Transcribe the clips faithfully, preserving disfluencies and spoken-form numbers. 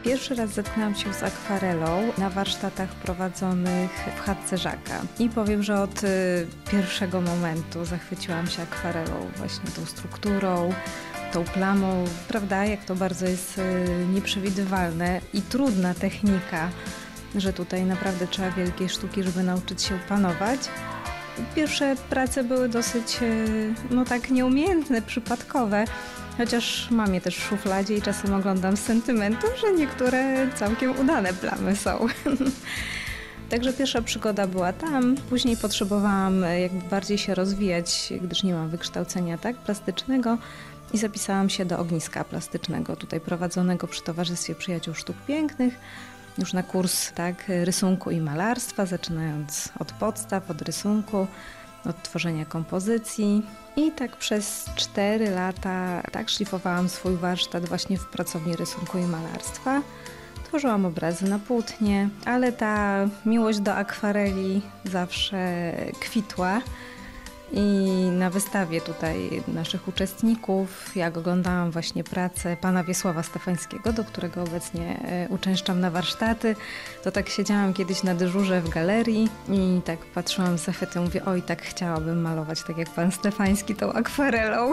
Pierwszy raz zetknęłam się z akwarelą na warsztatach prowadzonych w chatce Żaka. I powiem, że od y, pierwszego momentu zachwyciłam się akwarelą, właśnie tą strukturą, tą plamą, prawda, jak to bardzo jest y, nieprzewidywalne i trudna technika, że tutaj naprawdę trzeba wielkiej sztuki, żeby nauczyć się panować. Pierwsze prace były dosyć, y, no tak nieumiejętne, przypadkowe, chociaż mam je też w szufladzie i czasem oglądam z sentymentu, że niektóre całkiem udane plamy są. Także pierwsza przygoda była tam, później potrzebowałam jakby bardziej się rozwijać, gdyż nie mam wykształcenia tak plastycznego i zapisałam się do ogniska plastycznego, tutaj prowadzonego przy Towarzystwie Przyjaciół Sztuk Pięknych, już na kurs tak rysunku i malarstwa, zaczynając od podstaw, od rysunku, od tworzenia kompozycji. I tak przez cztery lata tak szlifowałam swój warsztat właśnie w pracowni rysunku i malarstwa. Tworzyłam obrazy na płótnie, ale ta miłość do akwareli zawsze kwitła. I na wystawie tutaj naszych uczestników, jak oglądałam właśnie pracę pana Wiesława Stefańskiego, do którego obecnie uczęszczam na warsztaty, to tak siedziałam kiedyś na dyżurze w galerii i tak patrzyłam z zachwytem, mówię, oj, tak chciałabym malować tak jak pan Stefański tą akwarelą.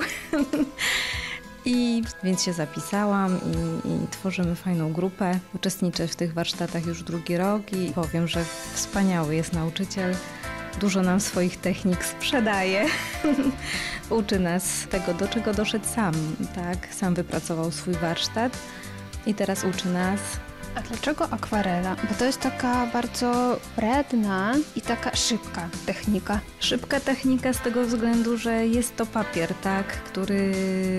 I więc się zapisałam i, i tworzymy fajną grupę. Uczestniczę w tych warsztatach już drugi rok i powiem, że wspaniały jest nauczyciel. Dużo nam swoich technik sprzedaje. Uczy nas tego, do czego doszedł sam, tak? Sam wypracował swój warsztat i teraz uczy nas. A dlaczego akwarela? Bo to jest taka bardzo wredna i taka szybka technika. Szybka technika z tego względu, że jest to papier, tak, który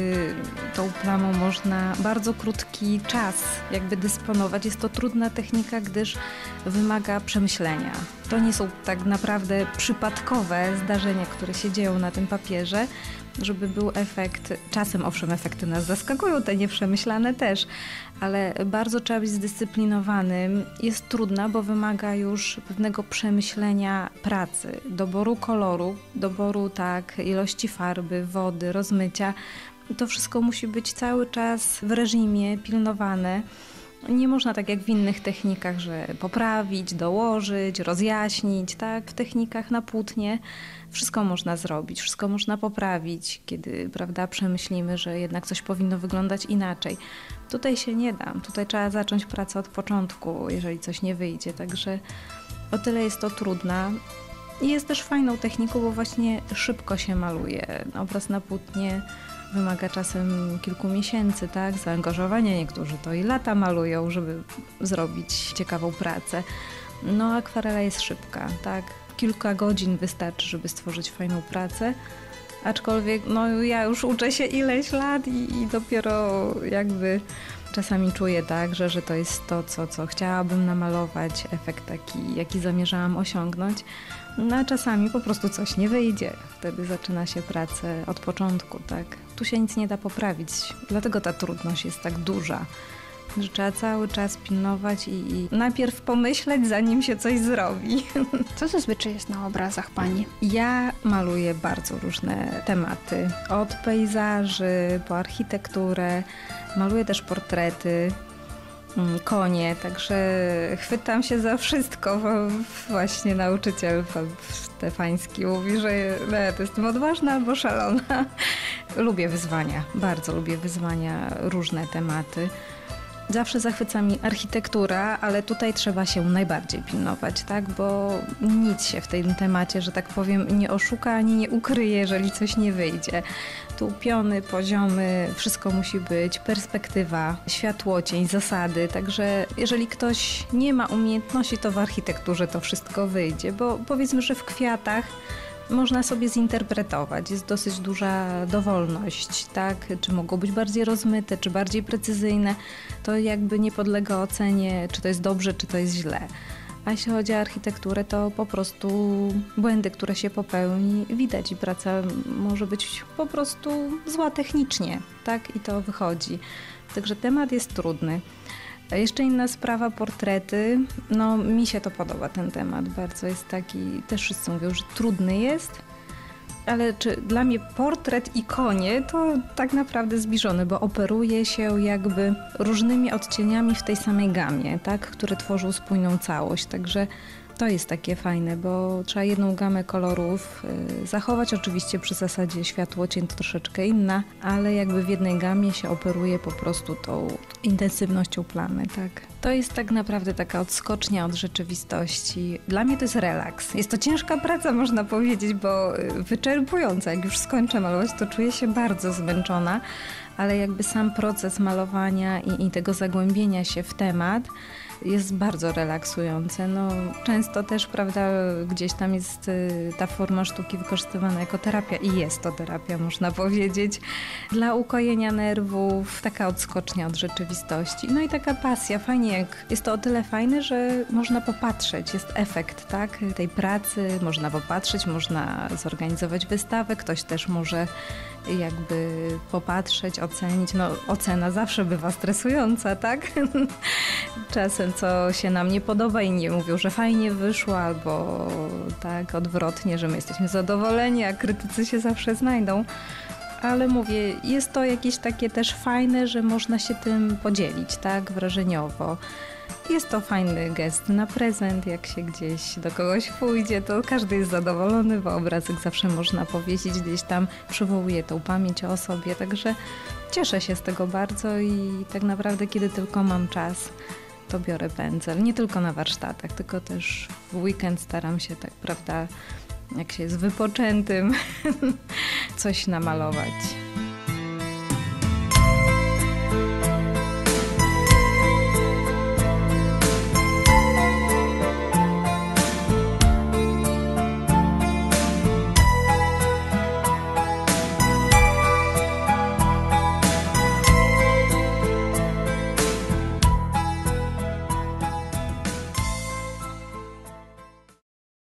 tą plamą można bardzo krótki czas jakby dysponować. Jest to trudna technika, gdyż wymaga przemyślenia. To nie są tak naprawdę przypadkowe zdarzenia, które się dzieją na tym papierze, żeby był efekt. Czasem owszem, efekty nas zaskakują, te nieprzemyślane też, ale bardzo trzeba być zdyscyplinowanym. Jest trudna, bo wymaga już pewnego przemyślenia pracy, doboru koloru, doboru tak, ilości farby, wody, rozmycia. To wszystko musi być cały czas w reżimie pilnowane. Nie można tak jak w innych technikach, że poprawić, dołożyć, rozjaśnić, tak? W technikach na płótnie wszystko można zrobić, wszystko można poprawić, kiedy, prawda, przemyślimy, że jednak coś powinno wyglądać inaczej. Tutaj się nie da, tutaj trzeba zacząć pracę od początku, jeżeli coś nie wyjdzie, także o tyle jest to trudna. I jest też fajną techniką, bo właśnie szybko się maluje. Obraz na płótnie wymaga czasem kilku miesięcy, tak, zaangażowania. Niektórzy to i lata malują, żeby zrobić ciekawą pracę. No, akwarela jest szybka, tak. Kilka godzin wystarczy, żeby stworzyć fajną pracę. Aczkolwiek, no, ja już uczę się ileś lat i, i dopiero jakby czasami czuję tak, że, że to jest to, co, co chciałabym namalować, efekt taki, jaki zamierzałam osiągnąć. No a czasami po prostu coś nie wyjdzie. Wtedy zaczyna się pracę od początku, tak. Tu się nic nie da poprawić, dlatego ta trudność jest tak duża, że trzeba cały czas pilnować i, i najpierw pomyśleć, zanim się coś zrobi. Co zazwyczaj jest na obrazach pani? Ja maluję bardzo różne tematy, od pejzaży po architekturę, maluję też portrety, konie, także chwytam się za wszystko, bo właśnie nauczyciel Stefański mówi, że ja to jestem odważna albo szalona. Lubię wyzwania, bardzo lubię wyzwania, różne tematy. Zawsze zachwyca mi architektura, ale tutaj trzeba się najbardziej pilnować, tak? Bo nic się w tym temacie, że tak powiem, nie oszuka ani nie ukryje, jeżeli coś nie wyjdzie. Tu piony, poziomy, wszystko musi być, perspektywa, światłocień, zasady, także jeżeli ktoś nie ma umiejętności, to w architekturze to wszystko wyjdzie, bo powiedzmy, że w kwiatach można sobie zinterpretować, jest dosyć duża dowolność, tak? Czy mogą być bardziej rozmyte, czy bardziej precyzyjne, to jakby nie podlega ocenie, czy to jest dobrze, czy to jest źle. A jeśli chodzi o architekturę, to po prostu błędy, które się popełni, widać i praca może być po prostu zła technicznie, tak? I to wychodzi. Także temat jest trudny. A jeszcze inna sprawa, portrety. No mi się to podoba, ten temat bardzo jest taki, też wszyscy mówią, że trudny jest, Ale czy dla mnie portret i konie to tak naprawdę zbliżony, bo operuje się jakby różnymi odcieniami w tej samej gamie, tak, które tworzą spójną całość. Także to jest takie fajne, bo trzeba jedną gamę kolorów y, zachować, oczywiście przy zasadzie światło, cień to troszeczkę inna, ale jakby w jednej gamie się operuje po prostu tą intensywnością plamy, tak. To jest tak naprawdę taka odskocznia od rzeczywistości. Dla mnie to jest relaks. Jest to ciężka praca, można powiedzieć, bo wyczerpująca. Jak już skończę malować, to czuję się bardzo zmęczona, ale jakby sam proces malowania i, i tego zagłębienia się w temat jest bardzo relaksujące. No, często też, prawda, gdzieś tam jest y, ta forma sztuki wykorzystywana jako terapia i jest to terapia, można powiedzieć, dla ukojenia nerwów, taka odskocznia od rzeczywistości. No i taka pasja. Fajnie, jak jest to o tyle fajne, że można popatrzeć, jest efekt, tak, tej pracy, można popatrzeć, można zorganizować wystawę, ktoś też może jakby popatrzeć, ocenić. No, ocena zawsze bywa stresująca, tak? Czasem co się nam nie podoba, inni mówią, że fajnie wyszło, albo tak odwrotnie, że my jesteśmy zadowoleni, a krytycy się zawsze znajdą. Ale mówię, jest to jakieś takie też fajne, że można się tym podzielić, tak, wrażeniowo. Jest to fajny gest na prezent, jak się gdzieś do kogoś pójdzie, to każdy jest zadowolony, bo obrazek zawsze można powiesić, gdzieś tam przywołuje tą pamięć o sobie, także cieszę się z tego bardzo i tak naprawdę kiedy tylko mam czas, to biorę pędzel. Nie tylko na warsztatach, tylko też w weekend staram się tak, prawda, jak się jest wypoczętym, coś namalować.